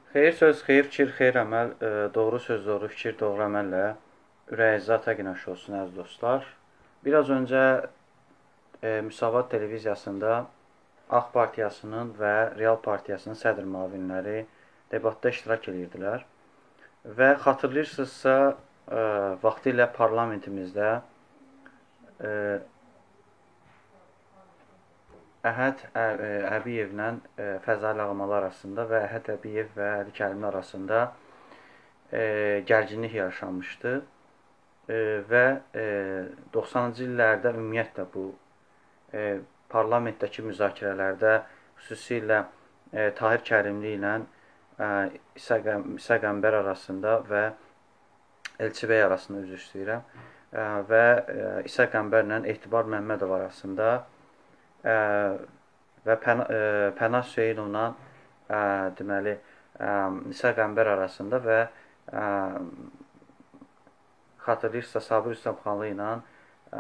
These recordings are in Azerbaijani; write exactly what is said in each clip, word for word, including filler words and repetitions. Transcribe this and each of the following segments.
Xeyir söz, xeyir fikir, xeyir əməl, e, doğru söz, doğru fikir, doğru əməllə ürəyinizə ata günəş olsun əziz dostlar. Biraz öncə e, Müsavat televiziyasında Ağ Partiyasının və Real Partiyasının sədr müavinləri debatda iştirak edirdilər. Və xatırlayırsınızsa, e, vaxtilə parlamentimizdə e, Əhəd Əbiyevlə Fəzail Ağamalı arasında və Əhəd Əbiyev və Əli Kərimli arasında e, gərginlik yaşanmışdı e, və e, doxsanıncı illərdə ümumiyyətlə bu e, parlamentdəki müzakirələrdə xüsusilə e, Tahir Kərimli ilə e, İsa, İsa Qəmbər arasında və Elçi bəy arasında üzr istəyirəm e, və e, İsa Qəmbərlə Etibar Məmmədov arasında Ə, və Pəna, ə, Pənah Hüseynovla ə, deməli ə, İsa Qəmbər arasında və ə, xatırlayırsınızsa Sabir Üstəmxanlı ilə ə,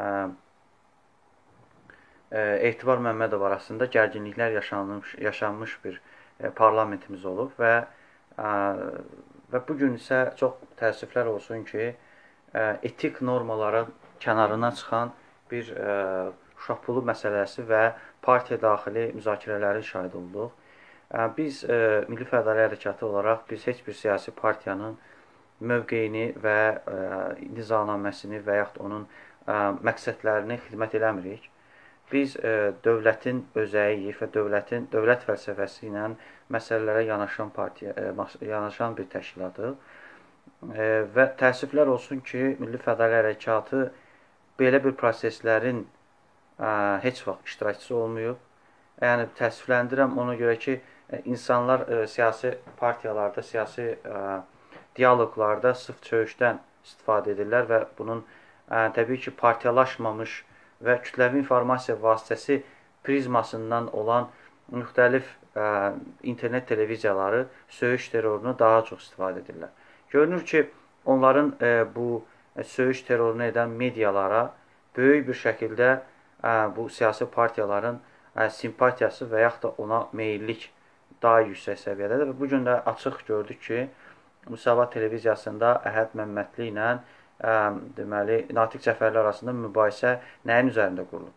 ə, Etibar Məmmədov arasında gərginliklər yaşanmış, yaşanmış bir ə, parlamentimiz olub və ə, və bugün isə çox təəssüflər olsun ki, ə, etik normaların kənarına çıxan bir ə, uşaq pulu məsələsi və partiya daxili müzakirələrin şahid olduq. Biz e, Milli Fədali Hərəkatı olaraq biz heç bir siyasi partiyanın mövqeyini və e, nizamnaməsini və yaxud onun e, məqsədlərini xidmət eləmirik. Biz e, dövlətin özəyiyik və dövlətin dövlət fəlsəfəsi ilə məsələlərə yanaşan partiya e, yanaşan bir təşkilatıq. E, və təəssüflər olsun ki, Milli Fədali Hərəkatı belə bir proseslərin Ə, heç vaxt iştirakçısı olmayıb. Yəni, təəssüfləndirəm ona görə ki, insanlar ə, siyasi partiyalarda, siyasi ə, diyaloqlarda sırf söyüşdən istifadə edirlər və bunun ə, təbii ki, partiyalaşmamış və kütləvi informasiya vasitəsi prizmasından olan müxtəlif ə, internet televiziyaları söyüş terrorunu daha çox istifadə edirlər. Görünür ki, onların ə, bu söyüş terrorunu edən medialara böyük bir şəkildə bu siyasi partiyaların simpatiyası və yaxud da ona meyillik daha yüksək səviyyədədir. Və bugün də açıq gördük ki, Müsavat televiziyasında Əhəd Məmmədli ilə ə, deməli, Natiq Cəfərli arasında mübahisə nəyin üzərində qurulub?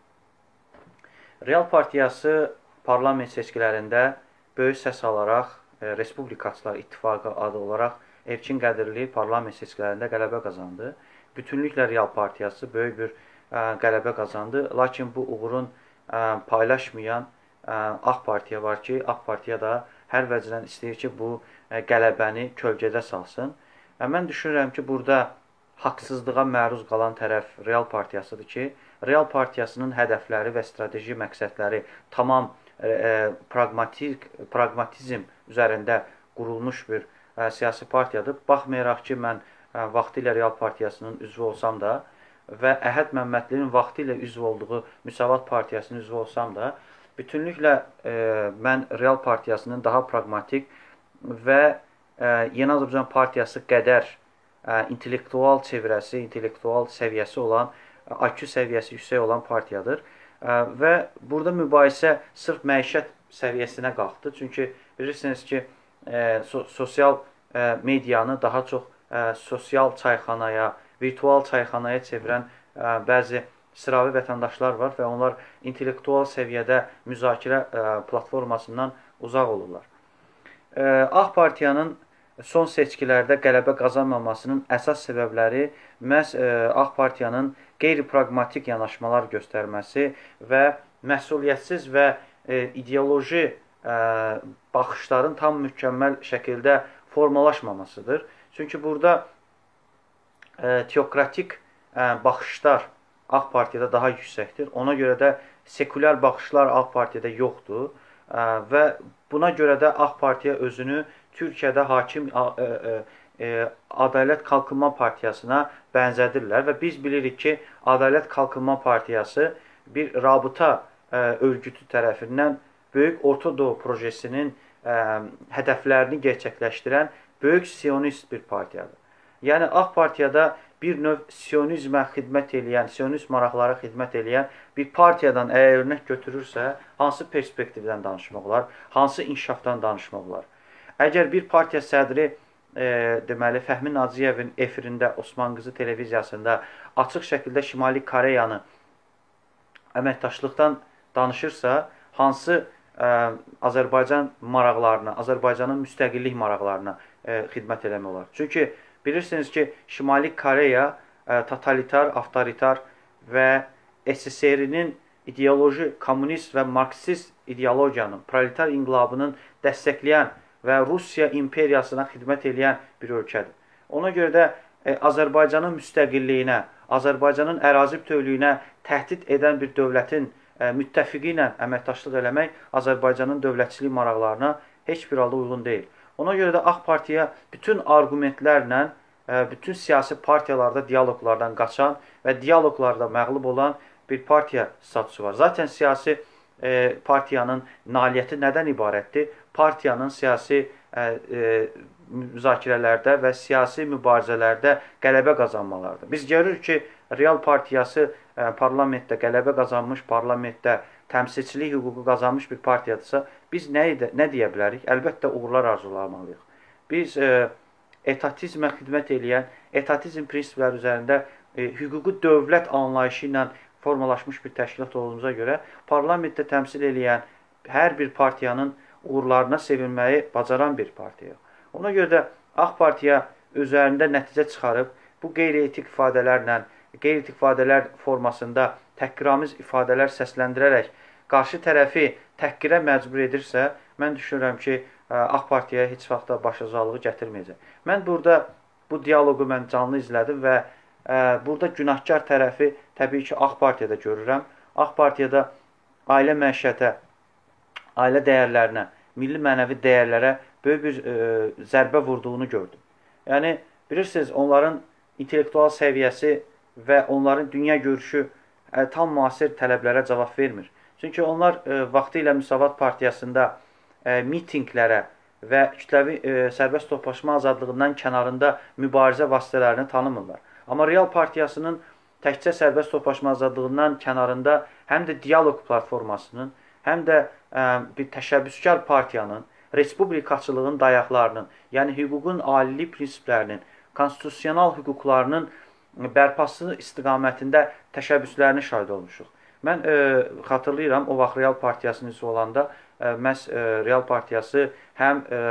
Real Partiyası parlament seçkilərində böyük səs alaraq e, Respublikaçılar İttifaqı adı olaraq Elçin Qədirli parlament seçkilərində qələbə qazandı. Bütünlüklə Real Partiyası böyük bir qələbə qazandı. Lakin bu uğurun ə, paylaşmayan ə, Ağ Partiya var ki, Ağ Partiya da hər vəcdən istəyir ki, bu ə, qələbəni kölgədə salsın. Və mən düşünürəm ki, burada haqsızlığa məruz qalan tərəf Real Partiyasıdır ki, Real Partiyasının hədəfləri və strateji məqsədləri tamam ə, pragmatik, pragmatizm üzərində qurulmuş bir ə, siyasi partiyadır. Baxmayaraq ki, mən ə, vaxtilə Real Partiyasının üzvü olsam da, və Əhəd Məmmədlinin vaxtilə üzv olduğu Müsavat Partiyasının üzvü olsam da, bütünlüklə e, mən Real Partiyasının daha pragmatik və e, Yeni Azərbaycan Partiyası qədər e, intellektual çevrəsi, intellektual səviyyəsi olan, I Q səviyyəsi yüksək olan partiyadır. E, və burada mübahisə sırf məişət səviyyəsinə qalxdı. Çünki bilirsiniz ki, e, so sosial e, medianı daha çox e, sosial çayxanaya, virtual çayxanaya çevirən ə, bəzi sıravi vətəndaşlar var və onlar intellektual səviyyədə müzakirə ə, platformasından uzaq olurlar. Ə, Ağ Partiyanın son seçkilərdə qələbə qazanmamasının əsas səbəbləri məhz ə, Ağ Partiyanın qeyri-pragmatik yanaşmalar göstərməsi və məsuliyyətsiz və ə, ideoloji ə, baxışların tam mükəmməl şəkildə formalaşmamasıdır. Çünki burada teokratik baxışlar Ağ Partiyada daha yüksəkdir. Ona görə də sekulyar baxışlar Ağ Partiyada yoxdur və buna görə də Ağ Partiya özünü Türkiyədə hakim Ədalət Qalkınma Partiyasına bənzədirlər və biz bilirik ki, Ədalət Qalkınma Partiyası bir rabıta örgütü tərəfindən Böyük Orta Doğu projesinin hədəflərini gerçəkləşdirən böyük sionist bir partiyadır. Yəni, Ağ Partiyada bir növ sionizmə xidmət eləyən, sionist maraqlara xidmət eləyən bir partiyadan əgər örnək götürürsə, hansı perspektivdən danışmaq olar, hansı inkişafdan danışmaq olar? Əgər bir partiya sədri e, deməli Fəhmi Naciyevin efirində Osman Qızı televiziyasında açıq şəkildə Şimali Koreyanı əməkdaşlıqdan danışırsa, hansı ə, Azərbaycan maraqlarına, Azərbaycanın müstəqillik maraqlarına ə, xidmət eləmək olar? Çünki bilirsiniz ki, Şimali Koreya ə, totalitar, avtoritar və S S R-nin ideoloji, kommunist və marksist ideologiyanın, proletar inqilabının dəstəkləyən və Rusiya imperiyasına xidmət edən bir ölkədir. Ona görə də ə, Azərbaycanın müstəqilliyinə, Azərbaycanın ərazi bütövlüyünə təhdid edən bir dövlətin ə, müttəfiqi ilə əməkdaşlıq eləmək Azərbaycanın dövlətçilik maraqlarına heç bir halda uyğun deyil. Ona görə də Ağ Partiya bütün arqumentlərlə, ə, bütün siyasi partiyalarda diyaloqlardan qaçan və diyaloqlarda məğlub olan bir partiya statusu var. Zaten siyasi e, partiyanın nailiyyəti nədən ibarətdir? Partiyanın siyasi e, e, müzakirələrdə və siyasi mübarizələrdə qələbə qazanmalardır. Biz görürük ki, Real Partiyası e, parlamentdə qələbə qazanmış, parlamentdə təmsilçilik hüququ qazanmış bir partiyadırsa, biz nə, nə deyə bilərik? Əlbəttə uğurlar arzulamalıyıq. Biz e, etatizmə xidmət edən, etatizm prinsipləri üzərində e, hüquqi dövlət anlayışı ilə formalaşmış bir təşkilat olduğumuza görə parlamentdə təmsil edən hər bir partiyanın uğurlarına sevinməyi bacaran bir partiya. Ona görə də Ağ Partiya üzərində nəticə çıxarıb, bu qeyri-etik ifadələrlə, qeyri-etik ifadələr formasında təhqiramiz ifadələr səsləndirərək qarşı tərəfi təhqirə məcbur edirsə, mən düşünürəm ki, Ağ Partiya heç vaxt da başarılı gətirməyəcək. Mən burada bu dialoqu mən canlı izlədim və burada günahkar tərəfi təbii ki, Ağ Partiyada görürəm. Ağ Partiyada ailə məişətə, ailə dəyərlərinə, milli mənəvi dəyərlərə böyük bir e, zərbə vurduğunu gördüm. Yəni, bilirsiniz, onların intellektual səviyyəsi və onların dünya görüşü e, tam müasir tələblərə cavab vermir. Çünki onlar e, vaxtı ilə Müsavat Partiyasında e, mitinqlərə və kütləvi e, sərbəst toplaşma azadlığından kənarında mübarizə vasitələrini tanımırlar. Amma Real Partiyasının təkcə sərbəst toplaşma azadlığından kənarında həm də dialoq platformasının, həm də ə, bir təşəbbüskar partiyanın, respublikaçılığın dayaqlarının, yəni hüququn alilik prinsiplərinin, konstitusional hüquqlarının bərpası istiqamətində təşəbbüslərini şahid olmuşuq. Mən ə, xatırlayıram, o vaxt Real Partiyasının üzvü olanda, ə, məhz ə, Real Partiyası həm ə,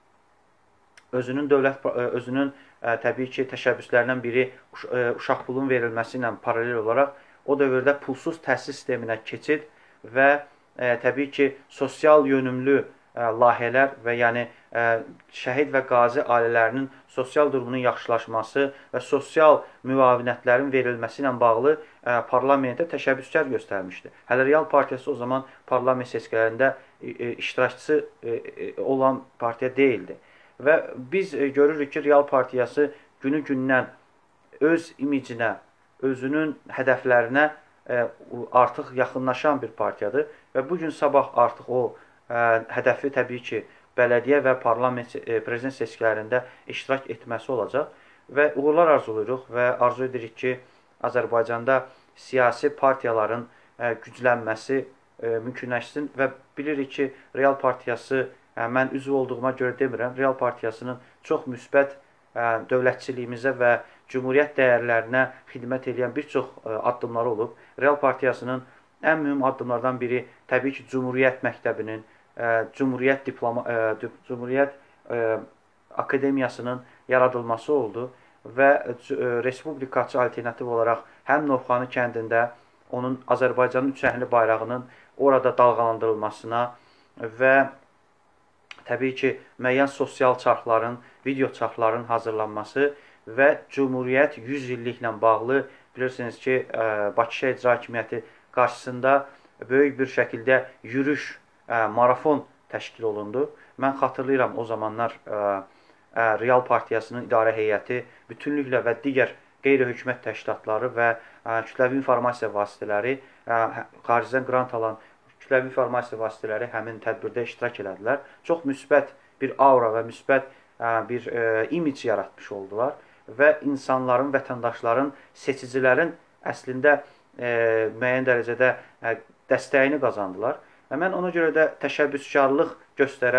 özünün dövlət, ə, özünün ə, təbii ki, təşəbbüslərindən biri uş, ə, uşaq pulun verilməsi ilə paralel olaraq o dövrdə pulsuz təhsil sisteminə keçid və ə, təbii ki, sosial yönümlü ə, layihələr və yəni ə, şəhid və qazi ailələrinin sosial durumunun yaxşılaşması və sosial müavinətlərin verilməsi ilə bağlı ə, parlamentdə təşəbbüskar göstərmişdi. Hələ Real Partiyası o zaman parlament seçkilərində ə, iştirakçısı ə, olan partiya deyildi. Və biz ə, görürük ki, Real Partiyası günü-gündən öz imicinə, özünün hədəflərinə ə, artıq yaxınlaşan bir partiyadır və bugün sabah artıq o ə, hədəfi təbii ki, bələdiyyə və parlament ə, prezident seçkilərində iştirak etməsi olacaq və uğurlar arzulayırıq və arzu edirik ki, Azərbaycanda siyasi partiyaların ə, güclənməsi ə, mümkünləşsin və bilirik ki, Real Partiyası, ə, mən üzv olduğuma görə demirəm, Real Partiyasının çox müsbət ə, dövlətçiliyimizə və Cümhuriyyət dəyərlərinə xidmət edən bir çox ə, addımları olub. Real Partiyasının ən mühüm addımlardan biri təbii ki, Cümhuriyyət məktəbinin, ə, Cümhuriyyət diploma, ə, Cümhuriyyət ə, akademiyasının yaradılması oldu və ə, respublikaçı alternativ olaraq həm Novxanı kəndində onun Azərbaycanın üç rəngli bayrağının orada dalğalandırılmasına və təbii ki, müəyyən sosial çarxların, video çarxların hazırlanması və Cümhuriyyət yüz illiklə bağlı, bilirsiniz ki, Bakı Şəhər İcra Hakimiyyəti qarşısında böyük bir şəkildə yürüyüş, marafon təşkil olundu. Mən xatırlayıram o zamanlar Real Partiyasının idarə heyəti bütünlüklə və digər qeyri-hökumət təşkilatları və kütləvi informasiya vasitələri, xaricdən qrant alan kütləvi informasiya vasitələri həmin tədbirdə iştirak elədilər. Çox müsbət bir aura və müsbət bir imic yaratmış oldular və insanların, vətəndaşların, seçicilərin əslində e, müəyyən dərəcədə e, dəstəyini qazandılar. Və mən ona görə də təşəbbüskarlıq göstərən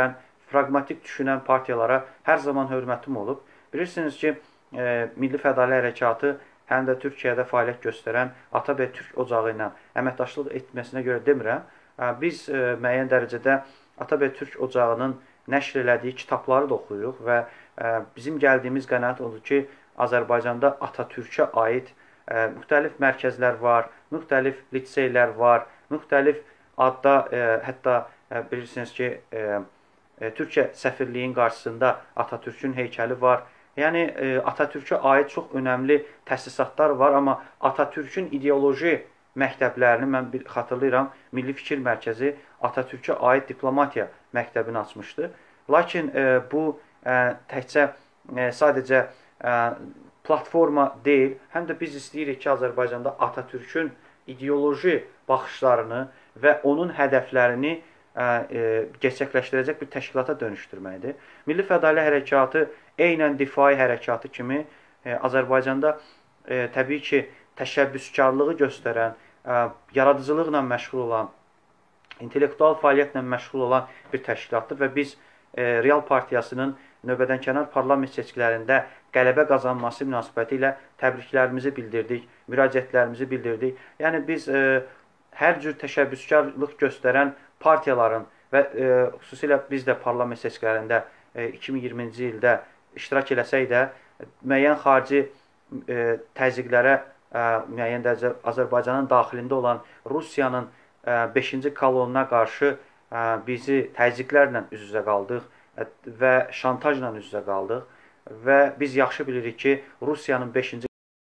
praqmatik düşünən partiyalara hər zaman hörmətim olub. Bilirsiniz ki, e, Milli Fədali Hərəkatı həm də Türkiyədə fəaliyyət göstərən Atabey Türk Ocağı ilə əməkdaşlıq etməsinə görə demirəm. E, biz e, müəyyən dərəcədə Atabey Türk Ocağının nəşr elədiyi kitabları da oxuyuruq və e, bizim gəldiyimiz qənaət odur ki, Azərbaycanda Atatürkə aid e, müxtəlif mərkəzlər var, müxtəlif liseylər var, müxtəlif adda, e, hətta e, bilirsiniz ki, e, e, Türkiyə səfirliyin qarşısında Atatürkün heykəli var. Yəni, e, Atatürkə aid çox önəmli təsisatlar var, amma Atatürkün ideoloji məktəblərini mən bir xatırlayıram, Milli Fikir Mərkəzi Atatürkə aid diplomatiya məktəbini açmışdı. Lakin e, bu e, təkcə e, sadəcə e, platforma deyil, həm də biz istəyirik ki, Azərbaycanda Atatürkün ideoloji baxışlarını və onun hədəflərini e, e, gerçəkləşdirəcək bir təşkilata dönüşdürməkdir. Milli Fədali Hərəkatı eynən difai hərəkatı kimi e, Azərbaycanda e, təbii ki, təşəbbüskarlığı göstərən, ə, yaradıcılıqla məşğul olan, intellektual fəaliyyətlə məşğul olan bir təşkilatdır və biz e, Real Partiyasının növbədənkənar parlament seçkilərində qələbə qazanması münasibəti ilə təbriklərimizi bildirdik, müraciətlərimizi bildirdik. Yəni biz e, hər cür təşəbbüskarlıq göstərən partiyaların və e, xüsusilə biz də parlament seçkilərində e, iki min iyirminci ildə iştirak eləsək də müəyyən xarici e, təzyiqlərə müəyyən dərəcə Azərbaycanın daxilində olan Rusiyanın beşinci kolonuna qarşı bizi təzyiqlərlə üz-üzə qaldıq və şantajla üz-üzə qaldıq və biz yaxşı bilirik ki, Rusiyanın beşinci